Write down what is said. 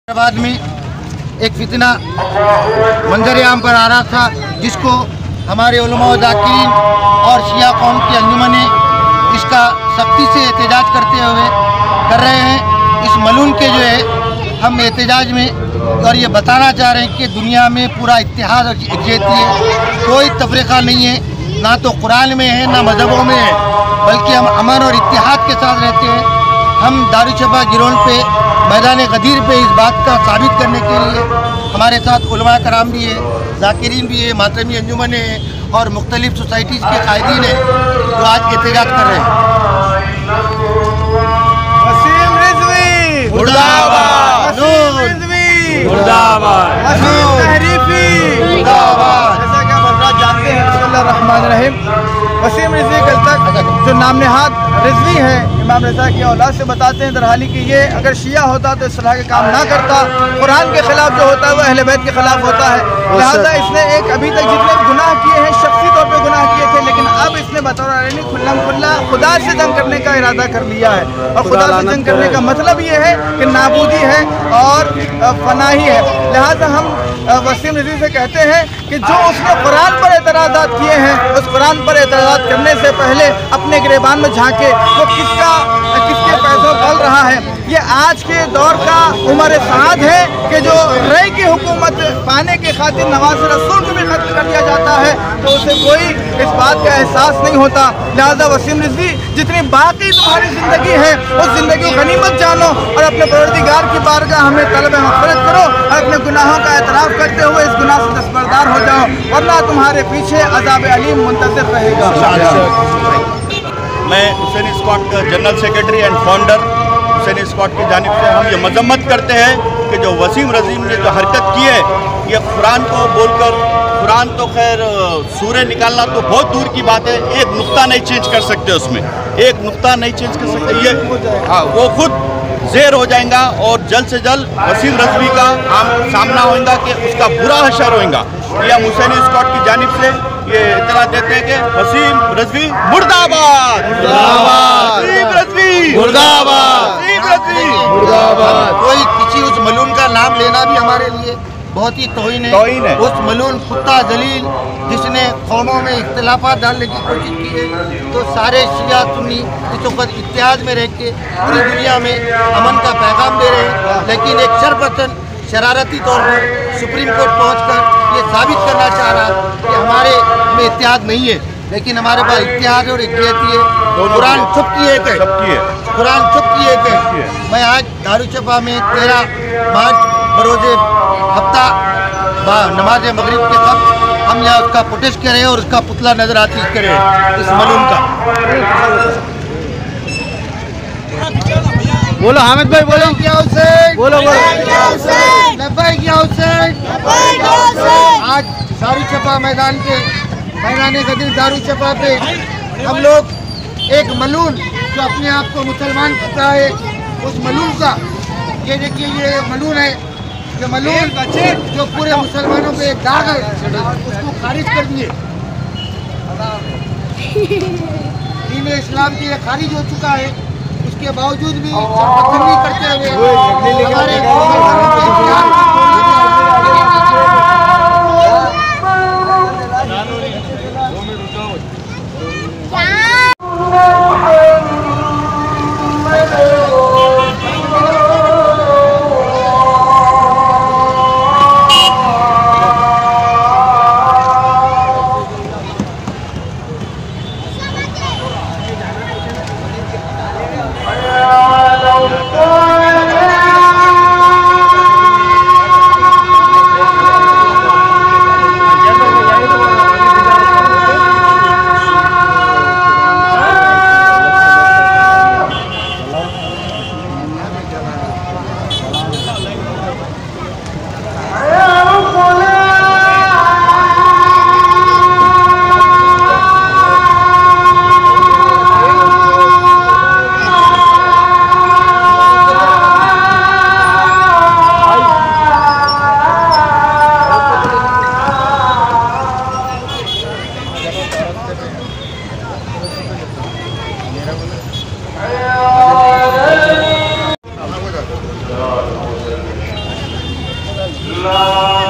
हैदराबाद में एक फितना मंजर-ए-आम पर आ रहा था, जिसको हमारे उलमा व ज़ाकिरीन और शिया कौम की अंजुमन ने इसका सख्ती से एहतजाज करते हुए कर रहे हैं। इस मलून के जो है हम एहतजाज में और ये बताना चाह रहे हैं कि दुनिया में पूरा इत्तेहाद और यकजहती है, कोई तफरीक़ा नहीं है, ना तो कुरान में है ना मज़हबों में है, बल्कि हम अमन और इत्तेहाद के साथ रहते हैं। हम दारुशफ़ा गिरोह पे मैदान गदीर पे इस बात का साबित करने के लिए हमारे साथ उलमा कराम भी है, ज़ाकिरीन भी है, मातमी अंजुमन है और मुख्तलिफ सोसाइटीज़ के कायदीन हैं जो आज एहतजाज कर रहे हैं। वसीम रिज़वी मुर्दाबाद, वसीम रिज़वी मुर्दाबाद, वसीम तहरीफी मुर्दाबाद। जैसा कि आप हज़रात जानते हैं, बिस्मिल्लाहिर्रहमानिर्रहीम, वसीम रिज़वी कल तक जो नाम नेहाद रिज़वी है इमाम रज़ा की औलाद से बताते हैं, दरहाली कि ये अगर शिया होता तो इस तरह के काम ना करता, कुरान के खिलाफ जो होता है वह अहले बैत के खिलाफ होता है। लिहाजा इसने एक अभी तक जितने गुनाह किए हैं शख्सी तौर पे गुनाह किए थे, लेकिन अब इसने बतौर आलमी खुल्लम खुल्ला खुदा से जंग करने का इरादा कर लिया है। और खुदा से जंग करने का मतलब ये है कि नाबूदी है और फनाही है। लिहाजा हम वसीम रिज़वी से कहते हैं कि जो उसने कुरान पर एतराज़ात किए हैं, उस कुरान पर एतराज़ात करने से पहले अपने गिरेबान में झांके वो किसके पैसों पल रहा है। ये आज के दौर का उमर साद है कि जो रई की हुकूमत पाने के खातिर नवाज रसूल को भी खत्म कर दिया जाता है, तो उसे कोई इस बात का एहसास नहीं होता। लिहाजा वसीम रिज़वी, जितनी बाकी तुम्हारी ज़िंदगी है उस ज़िंदगी को गनीमत जानो और अपने परवरदिगार की बारगाह हमें तलब मग़फ़िरत करो और अपने गुनाहों का एतराफ़ करते हुए इस गुनाह से दस्तबरदार हो जाओ, वरना तुम्हारे पीछे अज़ाब अलीम मुंतज़िर रहेगा। मैं हुसैनी स्क्वाड का general secretary and founder Husaini squad की जानिब से हम ये मजम्मत करते हैं कि जो वसीम रिज़वी ने जो हरकत की है, ये कुरान को बोलकर, कुरान तो खैर सूरे निकालना तो बहुत दूर की बात है, एक नुक्ता नहीं चेंज कर सकते, उसमें एक नुक्ता नहीं चेंज कर सकते, ये वो खुद ज़ेर हो जाएगा और जल्द से जल्द वसीम रिज़वी का सामना होगा कि उसका बुरा हशर होगा। ये हम हुसैनी स्क्वाड की जानिब से ये इतला देते हैं कि वसीम रिज़वी मुर्दाबाद, वसीम रिज़वी मुर्दाबाद, वसीम रिज़वी मुर्दाबाद। कोई किसी उस मलून का नाम लेना भी हमारे लिए बहुत ही तौहीन है। उस मलून कुत्ता जलील जिसने कौमों में इख्तिलाफात डालने की कोशिश की है, तो सारे शिया सुन्नी इस वक्त इत्तेहाद में रह के पूरी दुनिया में अमन का पैगाम दे रहे हैं, लेकिन एक शरपतन शरारती तौर पर सुप्रीम कोर्ट पहुंचकर ये साबित करना चाह रहा है कि हमारे में इत्तेहाद नहीं है, लेकिन हमारे पास इत्तेहाद और यकजहती है। कुरान चुप की एक है, कुरान चुप की एक है। मैं आज दारुशफ़ा में 13 मार्च बरोज़े हफ्ता नमाज मगरिब के वक्त हम यहाँ उसका प्रोटेस्ट करें और उसका पुतला नजर आती करें इस मलून का। बोलो हामिद भाई, बोलो क्या हुसैन, बोलो लब्बैक या हुसैन। आज दारुशफ़ा मैदान गदीर दारुशफ़ा पे हम लोग एक मलून जो अपने आप को मुसलमान कहता है, उस मलून का, ये देखिए ये मलून है, ये मलून जो पूरे मुसलमानों पे एक दाग है, उसको खारिज कर दिए। दीन इस्लाम की ये खारिज हो चुका है, उसके बावजूद भी सरपतंगी करते हुए हमारे मुसलमानों पे इत्तेहाद अल्लाह